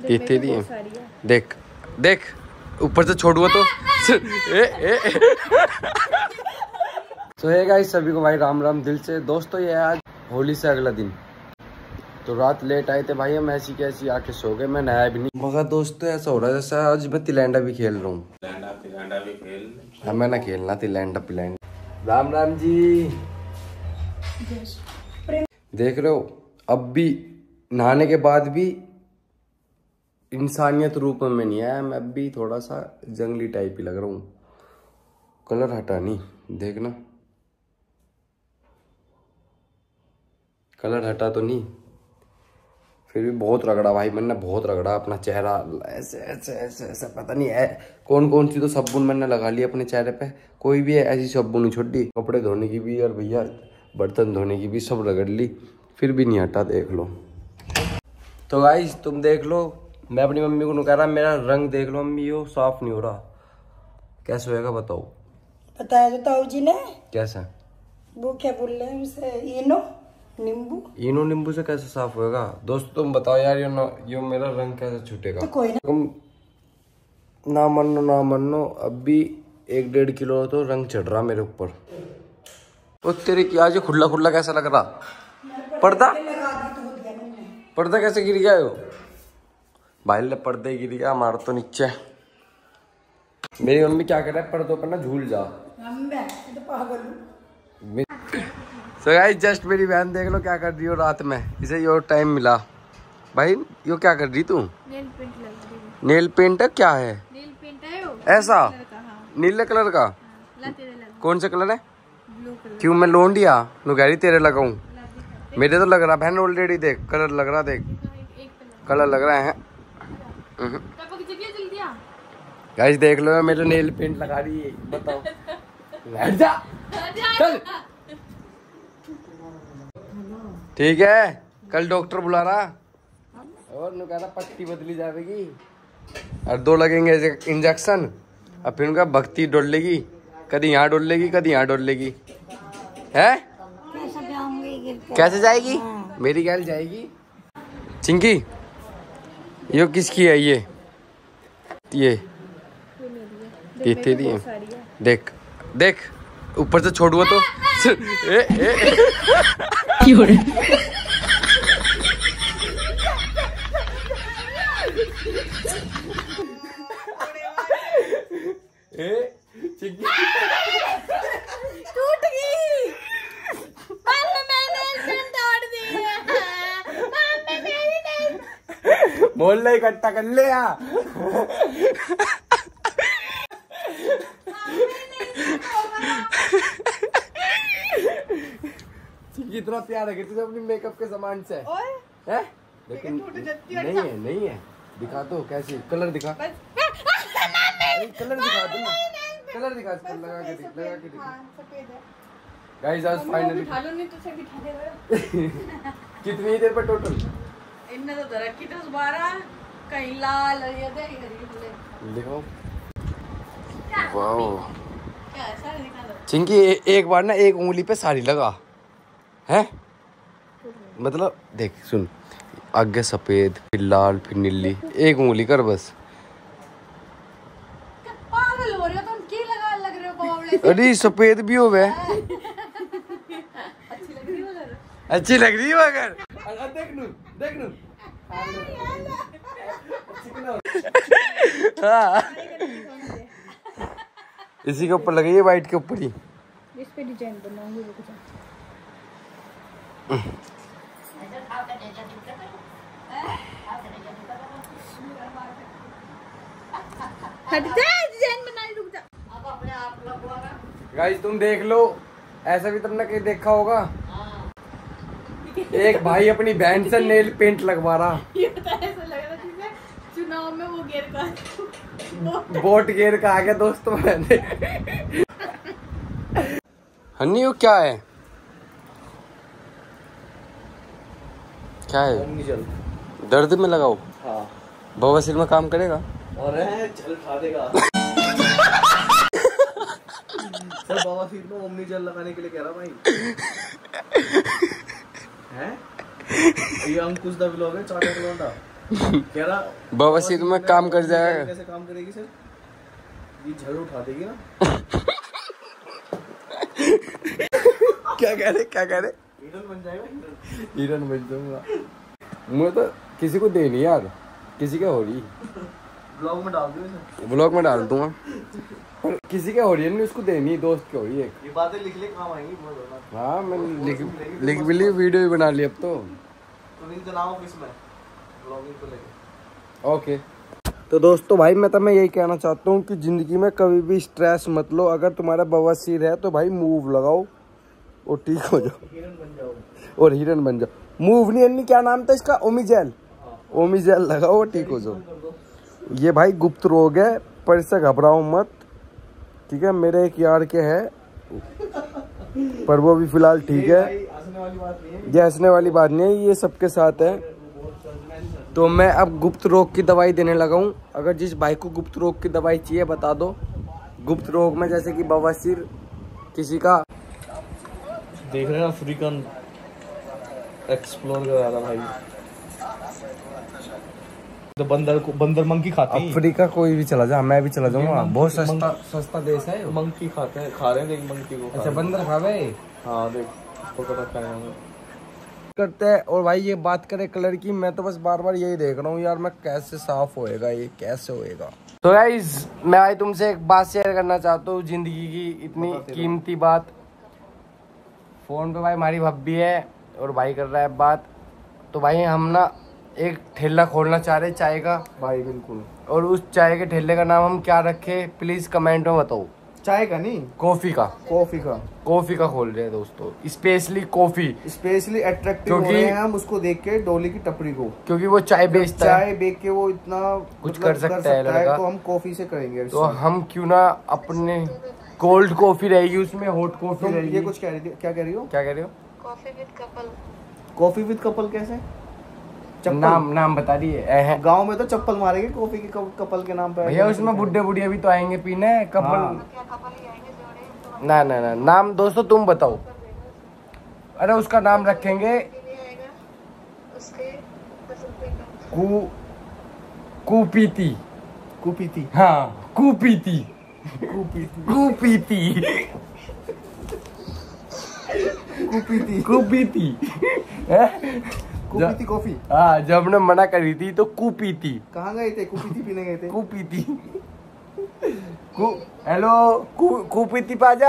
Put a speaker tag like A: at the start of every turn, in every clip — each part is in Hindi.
A: ये दिए देख देख ऊपर से छोड़ूआ तो तो ये गाइस सभी को भाई राम राम दिल से। दोस्तों ये आज होली से अगला दिन, तो रात लेट आए थे भाई, हम ऐसी कैसी आके सो गए, मैं नया भी नहीं। मगर दोस्तों ऐसा हो रहा है जैसा आज मैं तिलैंडा भी खेल रहा हूँ। हाँ मैं ना खेलना तिलैंडा पिलैंडा। राम राम जी। देख रहे हो अब भी नहाने के बाद भी इंसानियत रूप में नहीं आया, मैं अब भी थोड़ा सा जंगली टाइप ही लग रहा हूँ। कलर हटा नहीं, देखना कलर हटा तो नहीं, फिर भी बहुत रगड़ा भाई मैंने, बहुत रगड़ा अपना चेहरा ऐसे ऐसे ऐसे ऐसे, पता नहीं है कौन कौन सी तो साबुन मैंने लगा ली अपने चेहरे पे, कोई भी ऐसी साबुन नहीं छोड़ी। कपड़े धोने की भी और भैया बर्तन धोने की भी सब रगड़ ली, फिर भी नहीं हटा। देख लो तो गाइस तुम देख लो, मैं अपनी मम्मी को कह रहा मेरा रंग देख लो मम्मी, यो साफ नहीं हो रहा, कैसे होएगा बताओ।
B: बताया तो ताऊ जी ने।
A: कैसा?
B: वो क्या बोल रहे हैं उसे, इनो
A: नींबू से कैसे साफ होएगा? दोस्त तुम बताओ यार, यो मेरा रंग कैसे छूटेगा?
B: तो कोई ना,
A: तुम ना मनो अब भी 1-1.5 किलो तो रंग चढ़ रहा मेरे ऊपर। ओ तेरे की आज खुला खुला कैसा लग रहा? पर्दा कैसे गिर गया हो भाई? ले पर्दे गिर गया हमारा तो नीचे। मेरी मम्मी क्या कर रहा है, पर्दों पर ना झूल जा।
B: तो पागल हूँ।
A: So guys, जस्ट मेरी बहन देख लो क्या कर रही हो रात में, इसे यो टाइम मिला भाई। यो क्या कर रही तू?
C: नेल पेंट लग रही है।
A: नेल पेंट क्या है?
C: नेल पेंट है वो
A: ऐसा नीले कलर का? कौन सा कलर है?
C: Blue colour.
A: क्यों मैं लोंडिया नुगैरी तेरे लगाऊं? मेरे तो लग रहा बहन ऑलरेडी, देख कलर लग रहा, देख कलर लग रहा है। गाइस देख लो मेरे नेल पेंट लगा रही है, बताओ। बैठ जा चल। ठीक है कल डॉक्टर बुला रहा और नु कह रहा पट्टी बदली जाएगी और 2 लगेंगे इंजेक्शन, और फिर उनका भक्ति डोल लेगी, कभी यहाँ डोल लेगी कभी यहाँ डोल लेगी। है कैसे जाएगी? मेरी गैल जाएगी। चिंकी यो किसकी है? ये तेरी है। देख देख ऊपर से छोड़ूआ तो
C: टूट गई।
A: मोहल्ला इकट्ठा कर ले यार। कितना प्यार है तुझे अपनी मेकअप के सामान से है? लेकिन नहीं है दिखा दो कैसी, कलर दिखा, कलर दिखा दो, कलर दिखा, लगा के दिखा। गाइस आज फाइनली कितनी देर पर टोटल
C: इन्ना तो रखी 10-12 कहीं लाल ये
A: देखो। वाओ
C: क्या है, सारे दिखा दो।
A: चिंकी एक बार ना एक उंगली पे साड़ी लगा है, मतलब देख सुन, आगे सफेद फिर लाल फिर नीली, एक उंगली कर बस।
C: पागल हो रहे हो तुम, की लग रहे हो बावले।
A: अरे सफेद भी हो गए। अच्छी लग रही है मगर देख नू हाँ इसी के ऊपर लगी है, व्हाइट के ऊपर ही।
C: इस पे डिजाइन बनाऊंगी रुक जा। डिजाइन बनाई रुक जा।
A: गाइस तुम देख लो, ऐसा भी तुमने कहीं देखा होगा, एक भाई अपनी बहन से नेल पेंट लगवा रहा।
C: ये तो ऐसा लग रहा है चुनाव में वो गेर का
A: वोट गेर का आ गया दोस्तों। हन्नी वो क्या है? क्या है? दर्द में लगाओ। हाँ। बवासीर में काम करेगा और जल खा देगा। सर बवासीर में मम्मी जल लगाने के लिए कह रहा भाई। हैं? ये अंकुश दा व्लॉग है, चाटा
D: कह रहा
A: बवासीर में काम कर जाएगा।
D: कैसे काम करेगी सर? ये झड़ उठा देगी ना।
A: क्या कह रहे
D: हिरन बन जाएगा।
A: हिरन बन जाऊंगा। मुझे तो किसी को देनी यार, किसी क्या हो रही
D: ब्लॉग में डाल दो इसे।
A: ब्लॉग में डाल दूंगा, पर किसी क्या हो रही है नहीं, उसको देनी, दोस्त की हो रही है।
D: ये बातें लिख ले काम आएंगी बहुत ज्यादा।
A: हाँ मैंने लिख भी ली, वीडियो भी बना ली अब तो।
D: लिंक बनाओ ऑफिस में ब्लॉगिंग को लेके।
A: ओके तो दोस्तों भाई मैं तुम्हें यही कहना चाहता हूँ कि ज़िंदगी में कभी भी स्ट्रेस मत लो। अगर तुम्हारा बवासीर है तो भाई मूव लगाओ और ठीक हो जाओ,
D: हिरन बन जाओ
A: और हिरन बन जाओ। मूव नहीं, क्या नाम था इसका, ओमीजेल। ओमीजेल लगाओ और ठीक हो जाओ। ये भाई गुप्त रोग है, पर इससे घबराओ मत, ठीक है। मेरे एक यार के है, पर वो भी फिलहाल ठीक है।
D: हंसने वाली बात नहीं है।
A: ये हंसने वाली बात नहीं है, ये सबके साथ है। तो मैं अब गुप्त रोग की दवाई देने लगा हूँ। अगर जिस भाई को गुप्त रोग की दवाई चाहिए बता दो। गुप्त रोग में जैसे कि बवासीर, किसी का
D: देख रहे हैं अफ्रीकन एक्सप्लोर कर रहा था भाई। तो बंदर मंकी खाते हैं।
A: अफ्रीका कोई भी चला जा, मैं भी चला जाऊंगा। बहुत सस्ता देश है।
D: मंकी खाते हैं, खा रहे हैं, देख मंकी को।
A: अच्छा बंदर खावे।
D: हाँ देख पकड़ रखा है उन्होंने।
A: करते हैं। और भाई ये बात करें कलर की, मैं तो बस बार बार यही देख रहा हूँ यार, मैं कैसे साफ होएगा ये, कैसे होएगा। तो गाइस मैं आज तुमसे एक बात शेयर करना चाहता हूँ, जिंदगी की इतनी कीमती बात। फोन पे भाई हमारी भब्बी है और भाई कर रहा है बात। तो भाई हम ना एक ठेला खोलना चाह रहे चाय का
D: भाई बिल्कुल।
A: और उस चाय के ठेले का नाम हम क्या रखें प्लीज कमेंट में बताओ।
D: चाय का नहीं,
A: कॉफी का। कॉफी का खोल रहे हैं दोस्तों, स्पेशली कॉफी।
D: स्पेशली अट्रैक्टिव हो रहे हैं हम उसको देख के, डोली की टपरी को,
A: क्योंकि वो चाय बेचता है।
D: चाय बेच के वो इतना
A: कुछ कर सकता है लड़का।
D: तो हम कॉफी से करेंगे।
A: तो हम क्यों ना अपने कोल्ड कॉफी रहेगी उसमें, हॉट कॉफी रहेगी।
D: ये कुछ कह रही थी, क्या कह रही हो?
C: Coffee with couple.
D: Coffee with couple कैसे?
A: नाम बता रही है।
D: गांव में तो चप्पल मारेंगे कॉफी के कपल के नाम पे।
A: भैया उसमें बुड्ढे बुढ़िया भी तो आएंगे पीने कपल।
C: क्या कपल ही आएंगे जोड़े?
A: ना नाम दोस्तों तुम बताओ। अरे उसका नाम रखेंगे
C: उसके 10 रुपए का।
A: कुपीती।
D: कुपीती।
A: हाँ कुपीती।
D: कुपीती कॉफी।
A: हाँ जब हमने मना करी थी तो कुपीती।
D: कहाँ गए थे? कुपीती पीने गए थे।
A: कुपीती। हेलो कुपीती पाजा।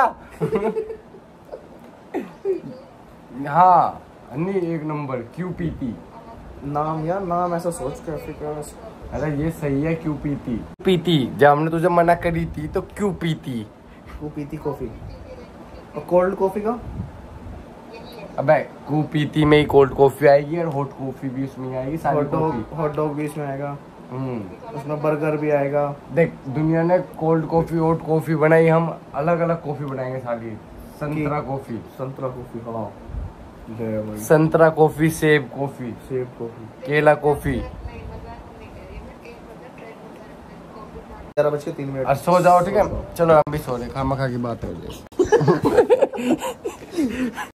A: हाँ नहीं एक नंबर क्यूपीती
D: नाम यार, नाम ऐसा सोच के अफ्रीका।
A: अरे ये सही है क्यूपीती। पीती जब हमने तुझे मना करी थी तो क्यों पीती।
D: कुपीती कॉफी। और कोल्ड कॉफी का?
A: अबे कुपीती में ही कोल्ड कॉफी आएगी और हॉट कॉफी भी उसमें आएगी।
D: हॉट डॉग भी इसमें आएगा। उसमें बर्गर भी आएगा।
A: देख दुनिया ने कोल्ड कॉफी हॉट कॉफी बनाई, हम अलग अलग कॉफी बनाएंगे सारी। संतरा कॉफी।
D: हाँ
A: संतरा कॉफी, सेब कॉफी, केला कॉफी।
D: 11:03।
A: और सो जाओ ठीक है। चलो हम भी सो रहे, खामा खा की बात हो जाए।